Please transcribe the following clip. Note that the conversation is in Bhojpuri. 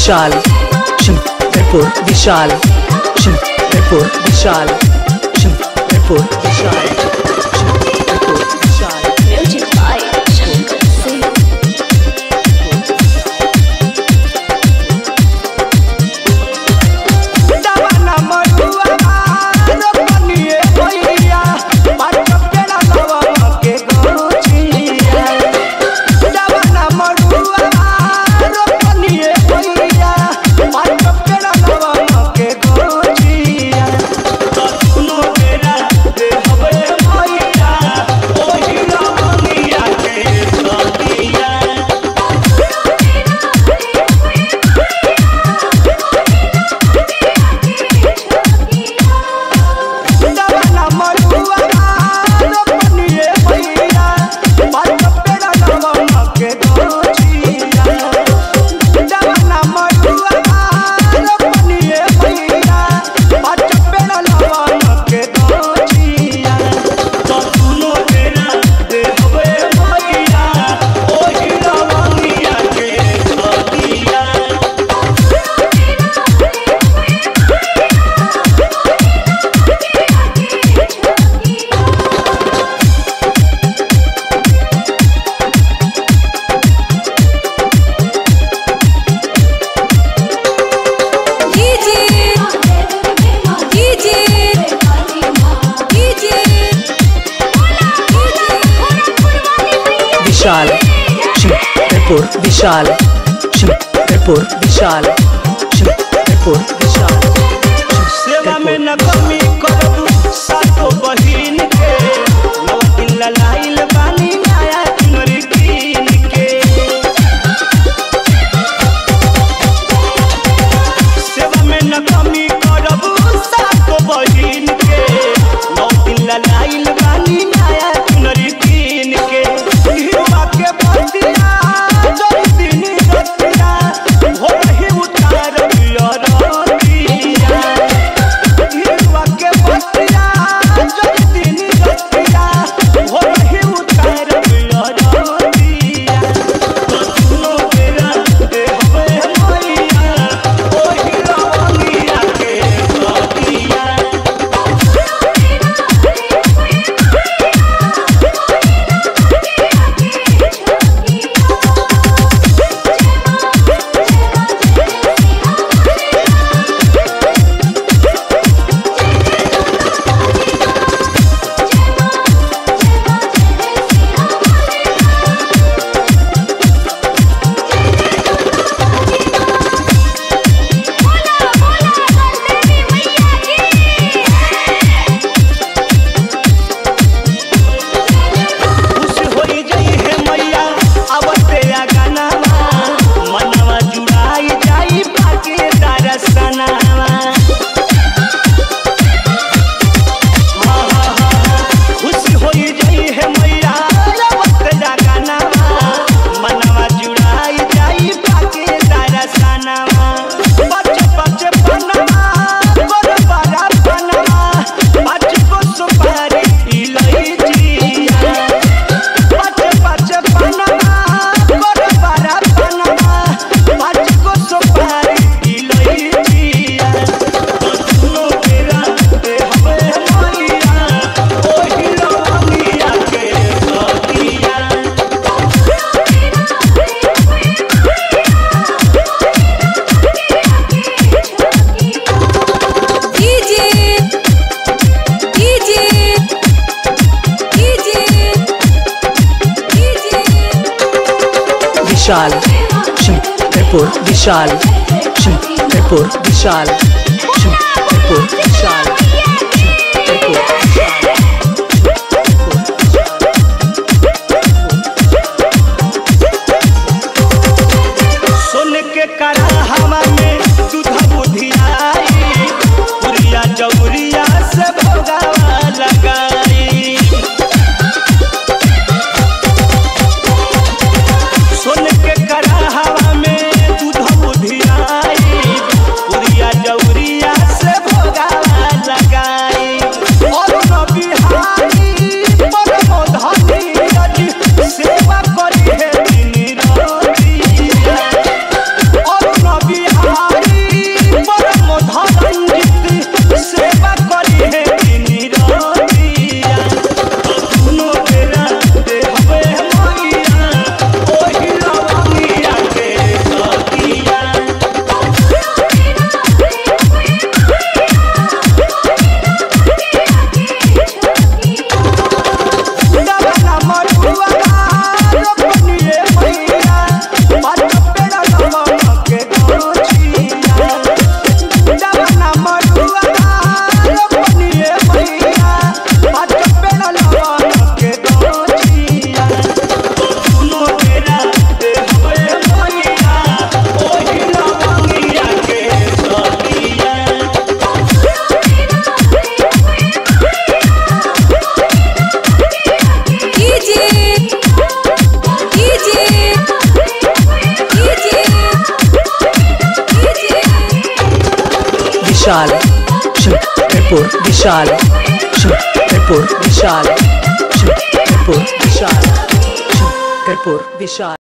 Vishal Shankarpur Vishal Shankarpur Vishal Shankarpur Vishal Shankarpur Vishal music by Shankar Singh. Vishal Shankarpur Vishal Shankarpur Vishal Shankarpur Vishal सेवा में न कमी करबू सातो बहिन के नौ दिन लाइल बानी नया चुनरी कीन के सेवा में न कमी करबू सातो बहिन के नौ दिन लाइल बानी नया चुनरी कीन के हिवा के बतिया जोई दिन रतिया हो रही उतार बिया रतिया हिवा के बतिया जोई दिन रतिया हो रही उतार बिया रतिया सुनो तेरा दे हवे मैया ओ हिरवनिया के रतिया विशाल शंकरपुर विशाल शंकरपुर विशाल शंकरपुर विशाल शंकरपुर सोन के कराहवा में दूध बुधियाई पुरिया जौरिया से भोगावा लगाई सोन के कराहवा में दूध बुधियाई पुरिया जौरिया से भोगावा लगाई और विशाल शंकरपुर विशाल शंकरपुर विशाल शंकरपुर विशाल शंकरपुर विशाल।